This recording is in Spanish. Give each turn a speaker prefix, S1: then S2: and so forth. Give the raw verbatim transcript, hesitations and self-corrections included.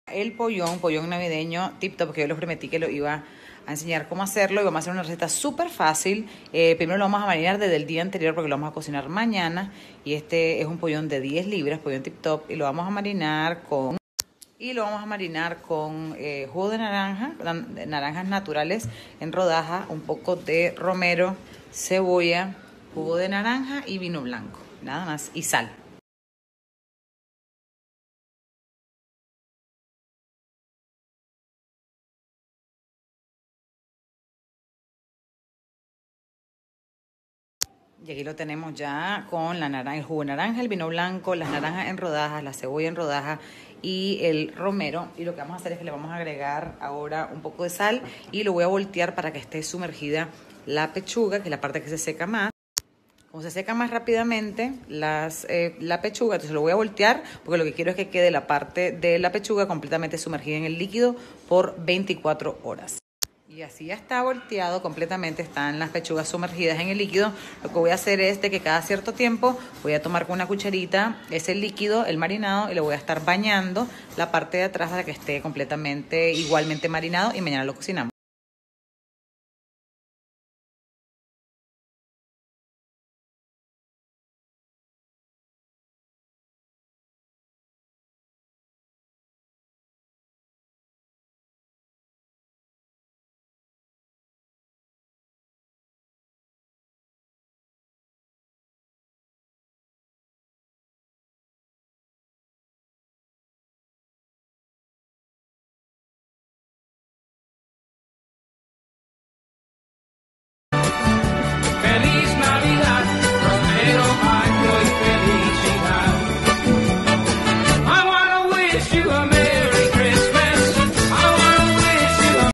S1: El pollón, pollón navideño tip top, que yo les prometí que lo iba a enseñar cómo hacerlo y vamos a hacer una receta súper fácil. Eh, primero lo vamos a marinar desde el día anterior porque lo vamos a cocinar mañana y este es un pollón de diez libras, pollón tip top, y lo vamos a marinar con y lo vamos a marinar con eh, jugo de naranja, de naranjas naturales en rodaja, un poco de romero, cebolla, jugo de naranja y vino blanco, nada más, y sal. Y aquí lo tenemos ya con la naranja, el jugo de naranja, el vino blanco, las naranjas en rodajas, la cebolla en rodajas y el romero. Y lo que vamos a hacer es que le vamos a agregar ahora un poco de sal y lo voy a voltear para que esté sumergida la pechuga, que es la parte que se seca más. Como se seca más rápidamente las, eh, la pechuga, entonces lo voy a voltear porque lo que quiero es que quede la parte de la pechuga completamente sumergida en el líquido por veinticuatro horas. Y así ya está volteado completamente, están las pechugas sumergidas en el líquido. Lo que voy a hacer es de que cada cierto tiempo voy a tomar con una cucharita ese líquido, el marinado, y le voy a estar bañando la parte de atrás para que esté completamente igualmente marinado y mañana lo cocinamos.